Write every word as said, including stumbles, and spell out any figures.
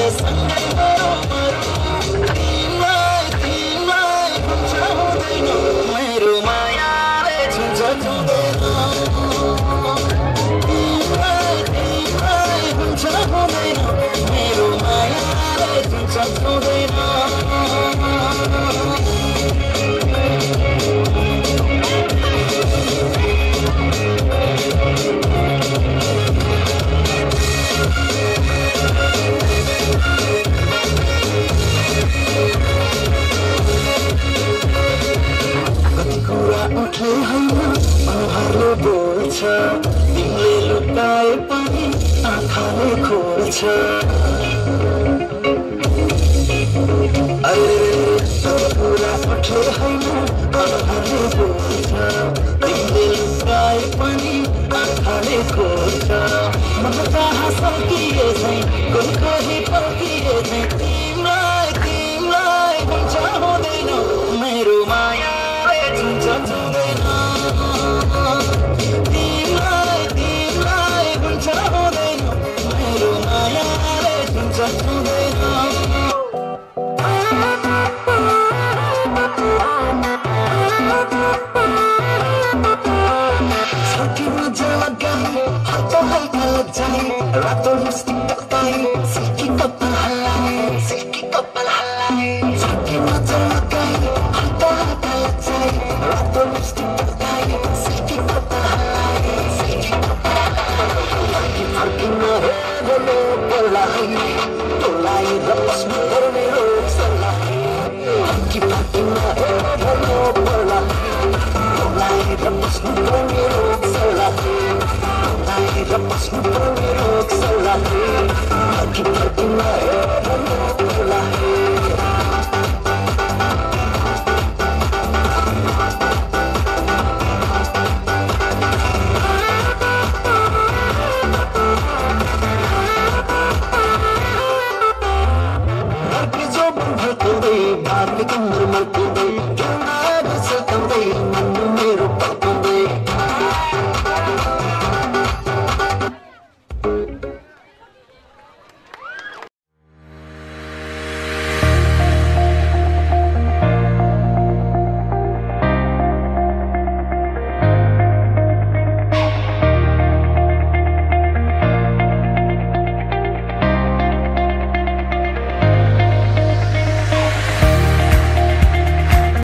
सँगै मरौ मरौ तिमीलाई तिमीलाई हुन्छ हुँदैन मेरो मायाले छुन्छ छुँदैन तिमीलाई तिमीलाई हुन्छ हुँदैन मेरो मायाले छुन्छ छुँदैन उठे होइन अनुहारले बोल्छ तिमीले लुकाए पनि आँखाले खोल्छ अरे कुरा उठे होइन अनुहारले बोल्छ तिमीले लुकाए पनि आँखाले खोल्छ मन कहाँ सकिए झैँ कोही कोही पकिए झैँ तिमीलाई तिमीलाई हुन्छ हुँदैन मेरो माया छुँदैन तिमीलाई तिमीलाई हुन्छ हुँदैन मेरो मायाले छुन्छ छुँदैन छातीमा जलगाई हातमा हल्का लज्जाई रातो लिपस्टिक टक्टाई सिल्की कपाल हल्लाए सिल्की कपाल हल्लाए छातीमा जलगाई हातमा हल्का लज्जाई रातो लिपस्टिक टक्टाई सिल्की कपाल हल्लाए सिल्की कपाल हल्लाए फर्किन हेर्नु पर्लाई तँलाई र बस्नु पर्ने रोग सल्लाह फर्की फर्किन हेर्नु पर्लाई तँलाई र बस्नु पर्ने रोग सल्लाह तँलाई र बस्नु पर्ने रोग सल्लाह फर्की फर्किन